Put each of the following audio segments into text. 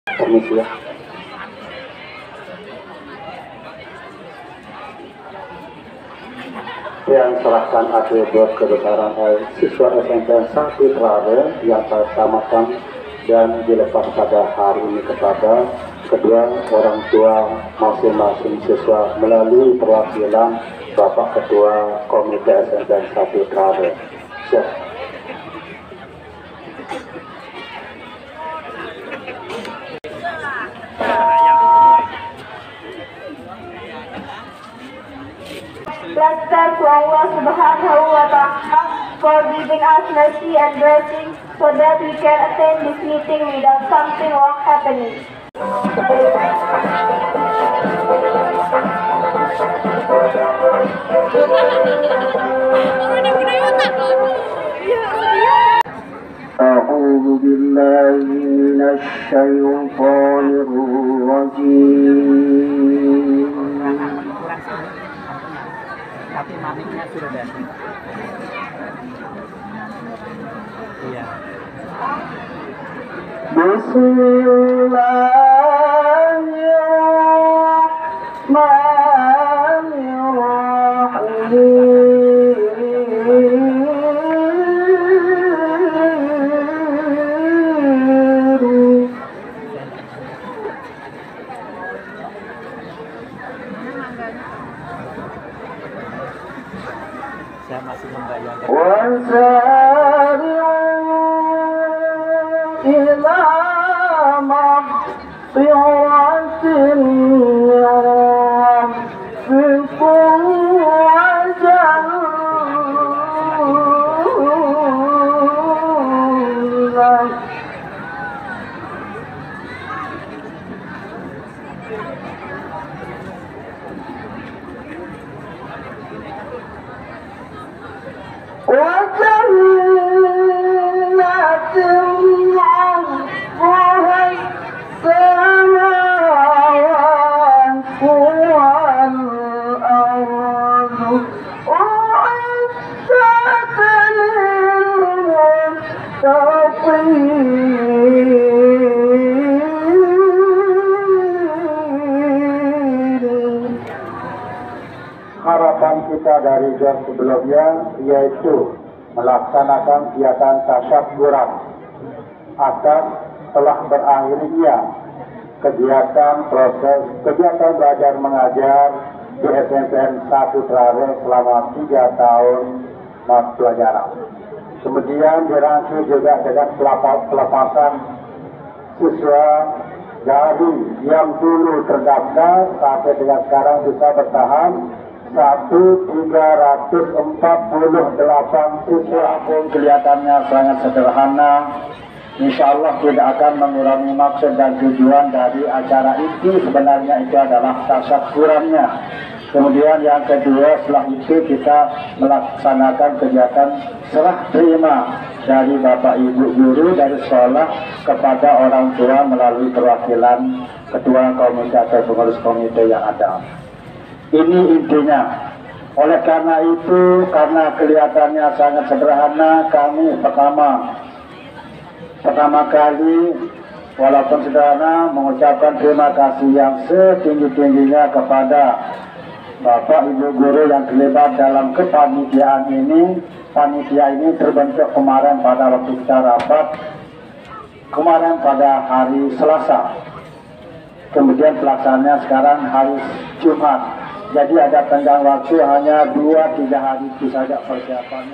Permisi ya. Yang serahkan atribut kebesaran siswa SMPN 1 Trave yang saya samakan dan dilepas pada hari ini kepada kedua orang tua masing-masing siswa melalui perwakilan Bapak Ketua Komite SMPN 1 Trave. Siap. Let's thank to Allah Subhanahu wa Ta'ala for giving us mercy and blessings so that we can attend this meeting without something wrong happening. A'udzu billahi minasy syaithanir rajim. Tapi mamiknya sudah datang. Iya. Saya masih membayangkan. Harapan kita dari jam sebelumnya yaitu melaksanakan kegiatan tasyakuran atas telah berakhirnya kegiatan belajar mengajar di SMPN 1 Trave selama 3 tahun masa pelajaran. Kemudian dirangkul juga dengan pelepasan siswa dari yang dulu terdaftar sampai dengan sekarang bisa bertahan 1.348 siswa. Pun kelihatannya sangat sederhana, insya Allah tidak akan mengurangi maksud dan tujuan dari acara ini. Sebenarnya itu adalah tasyakurannya. Kemudian yang kedua, setelah itu kita melaksanakan kegiatan serah terima dari Bapak Ibu guru dari sekolah kepada orang tua melalui perwakilan ketua komite atau pengurus komite yang ada. Ini intinya. Oleh karena itu, karena kelihatannya sangat sederhana, kami pertama kali walaupun sederhana mengucapkan terima kasih yang setinggi-tingginya kepada Bapak Ibu guru yang terlibat dalam kepanitiaan ini. Panitia ini terbentuk kemarin pada waktu kita rapat, kemarin pada hari Selasa. Kemudian pelaksanaannya sekarang hari Jumat. Jadi ada tenggang waktu hanya 2-3 hari itu saja persiapannya.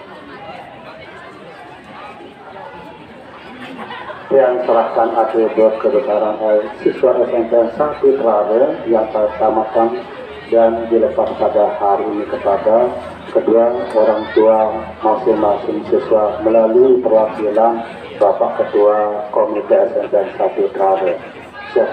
Yang serahkan atribut kebesaran siswa SMPN 1 Trave yang saya samakan dan dilepas pada hari ini kepada kedua orang tua masing-masing siswa melalui perwakilan Bapak Ketua Komite SMPN 1 Trave. Siap.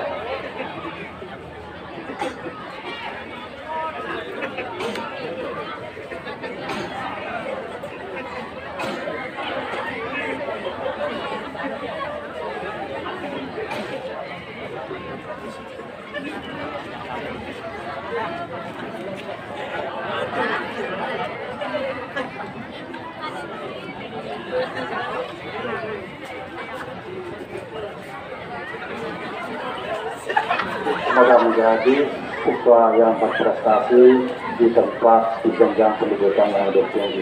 Semoga menjadi siswa yang berprestasi di tempat di jenjang pendidikan yang lebih tinggi.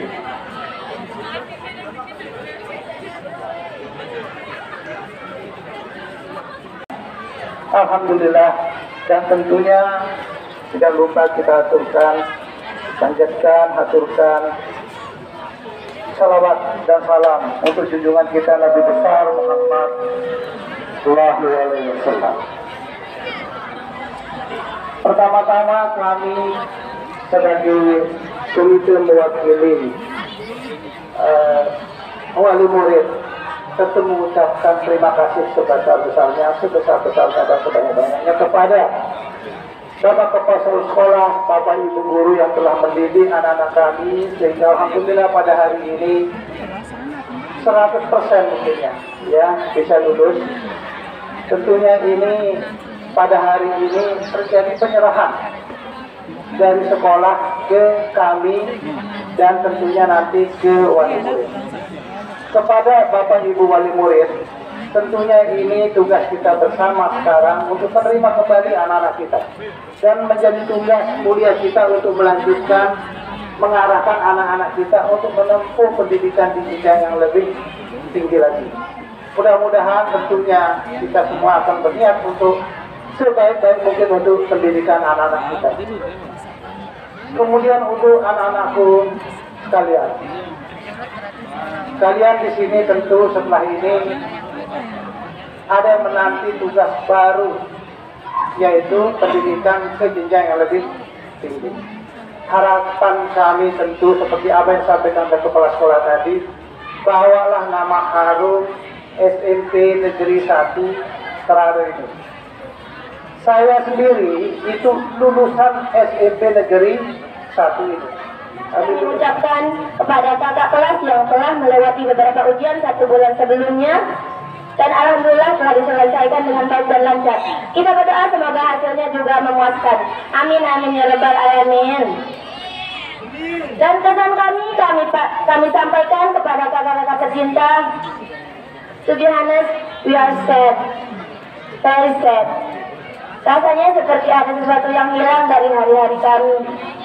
Alhamdulillah, dan tentunya tidak lupa kita haturkan salawat dan salam untuk junjungan kita Nabi besar Muhammad sallallahu alaihi wasallam. Pertama-tama kami sebagai komite mewakili wali murid tentu mengucapkan terima kasih sebesar-besarnya dan sebanyak-banyaknya kepada Bapak Kepala Sekolah, Bapak Ibu Guru yang telah mendidik anak-anak kami sehingga alhamdulillah pada hari ini 100% mungkinnya ya bisa lulus. Tentunya ini pada hari ini terjadi penyerahan dari sekolah ke kami dan tentunya nanti ke wali murid. Kepada Bapak Ibu wali murid, tentunya ini tugas kita bersama sekarang untuk menerima kembali anak-anak kita dan menjadi tugas mulia kita untuk melanjutkan mengarahkan anak-anak kita untuk menempuh pendidikan di jenjang yang lebih tinggi lagi. Mudah-mudahan tentunya kita semua akan berniat untuk sebaik-baik mungkin untuk pendidikan anak-anak kita. Kemudian untuk anak-anakku sekalian, kalian di sini tentu setelah ini ada yang menanti tugas baru, yaitu pendidikan ke jenjang yang lebih tinggi. Harapan kami tentu seperti apa yang disampaikan oleh kepala sekolah tadi, bawalah nama harum SMP Negeri 1 Terare ini. Saya sendiri itu lulusan SMP Negeri 1 ini. Mengucapkan kepada kakak kelas yang telah melewati beberapa ujian 1 bulan sebelumnya dan alhamdulillah telah diselesaikan dengan baik dan lancar. Kita berdoa semoga hasilnya juga memuaskan. Amin amin ya rabbal alamin. Dan pesan kami sampaikan kepada kakak-kakak tercinta. To be honest, we are sad, very sad. Rasanya seperti ada sesuatu yang hilang dari hari-hari kami.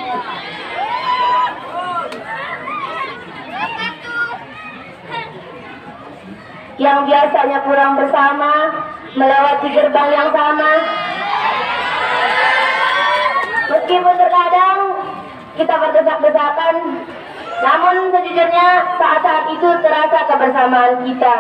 Yang biasanya pulang bersama, melewati gerbang yang sama. Meskipun terkadang kita berdesak-desakan, namun sejujurnya saat-saat itu terasa kebersamaan kita.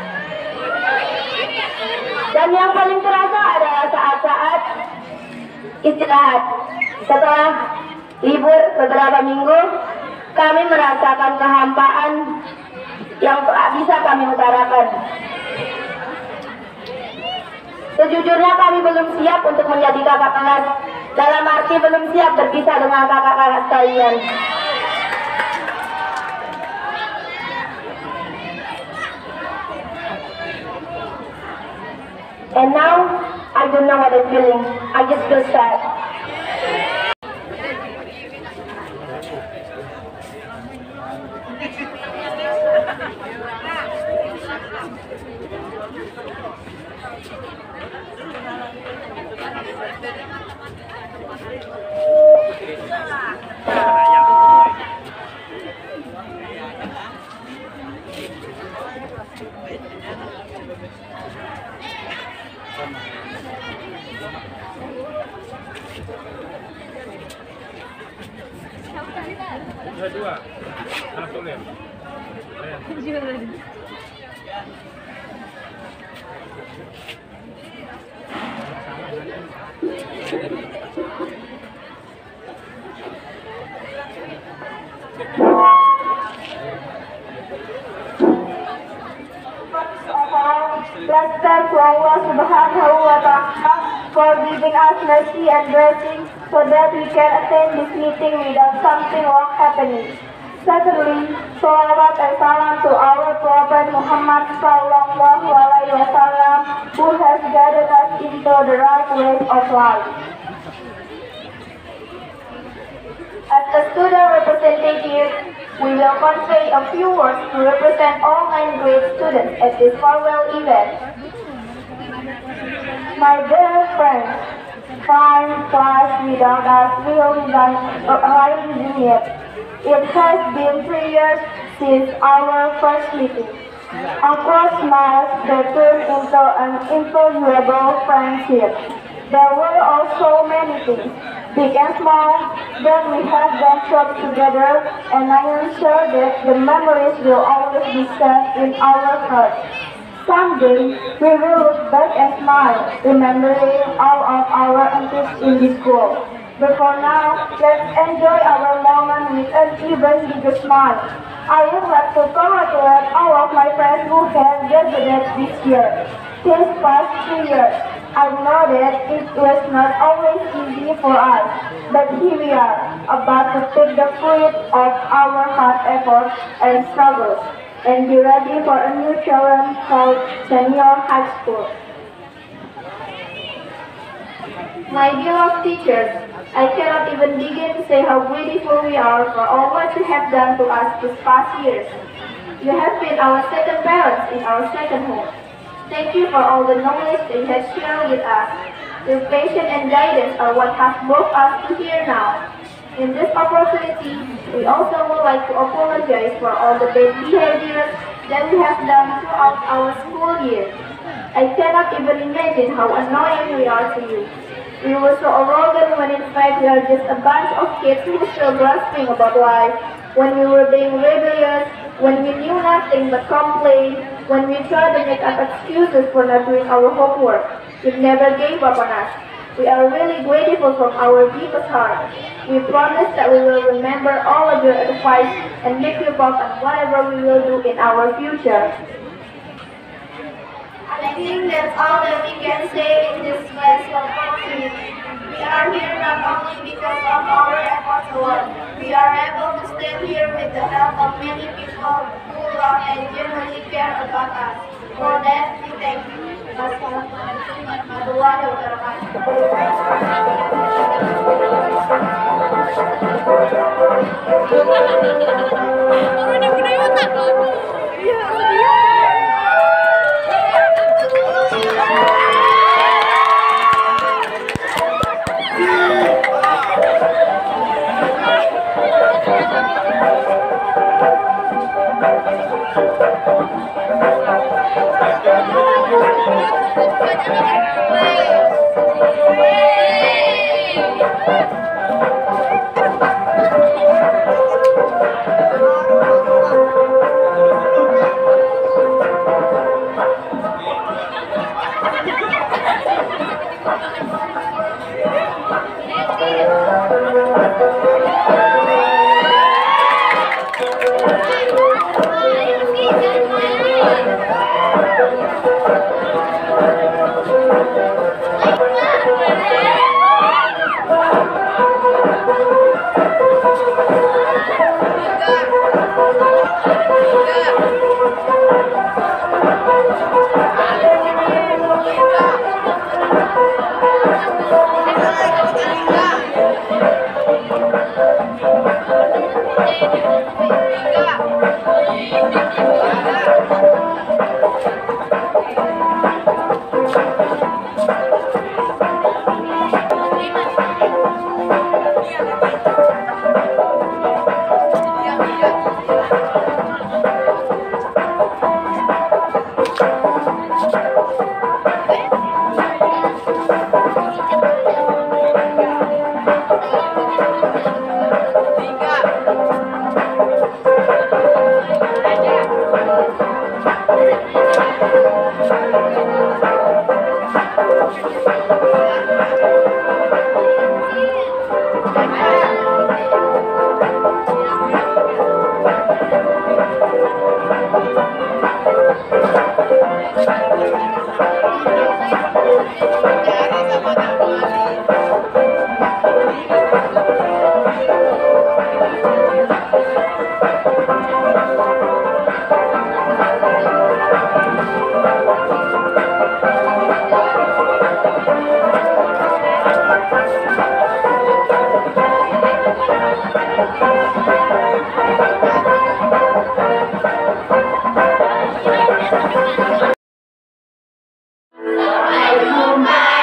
Dan yang paling terasa adalah saat-saat istirahat. Setelah libur beberapa minggu, kami merasakan kehampaan yang tak bisa kami utarakan. Sejujurnya kami belum siap untuk menjadi kakak kelas, dalam arti belum siap berpisah dengan kakak-kakak sekalian. And now, I don't know what I'm feeling. I just feel sad. Let's thank to Allah Subhanahu wa Ta'ala for giving us mercy and blessing so that we can attend this meeting without something wrong happening. Secondly, salawat and salam to our Prophet Muhammad Sallallahu Alaihi Wasallam, who has guided us into the right way of life. As a student representative, we will convey a few words to represent all 9th grade students at this farewell event. My dear friends, Time flies without us realizing it. It has been 3 years since our first meeting. Awkward smiles that turned into an impossible friendship. There were also many things, big and small, that we have ventured together, and I am sure that the memories will always be set in our hearts. Someday, we will look back and smile, remembering all of our antics in this school. But for now, let's enjoy our moment with an even bigger smile. I would like to congratulate all of my friends who have graduated this year. These past 3 years, I know that it was not always easy for us, but here we are, about to take the fruit of our hard efforts and struggles, and be ready for a new challenge called senior high school. My beloved teachers, I cannot even begin to say how grateful we are for all what you have done to us these past years. You have been our second parents in our second home. Thank you for all the knowledge that you have shared with us. Your patience and guidance are what has brought us to here now. In this opportunity, we also would like to apologize for all the bad behaviors that we have done throughout our school year. I cannot even imagine how annoying we are to you. We were so arrogant when in fact we are just a bunch of kids who were still grasping about life, when we were being rebellious, when we knew nothing but complain, when we tried to make up excuses for not doing our homework. You never gave up on us. We are really grateful from our deepest heart. We promise that we will remember all of your advice and make you proud on whatever we will do in our future. I think that's all that we can say in this special opportunity. We are here not only because of our efforts alone. We are able to stand here with the help of many people who love and genuinely care about us. For that, we thank you. Wassalamualaikum warahmatullahi Assalamualaikum.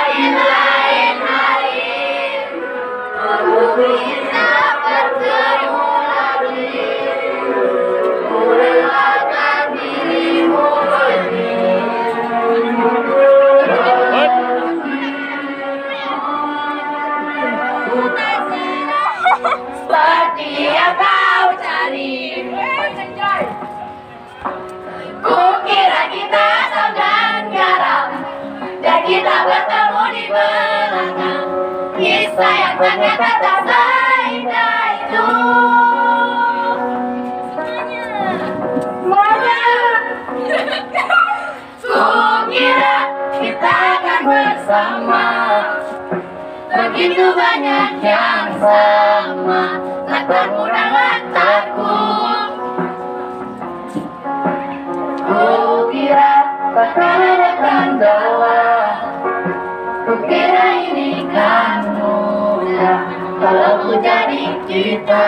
buat kamu di belakang. Kisah yang ternyata tak seindah itu. Kukira kita akan bersama, begitu banyak yang sama, latarmu dan latarku. Kukira takkan ada kendala, kukira ini kan mudah kalau ku jadi kita.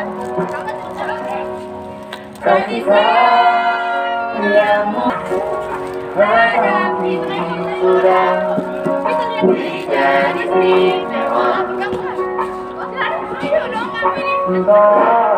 Kasih sayangmu dalam ini sudah menjadi istimewa.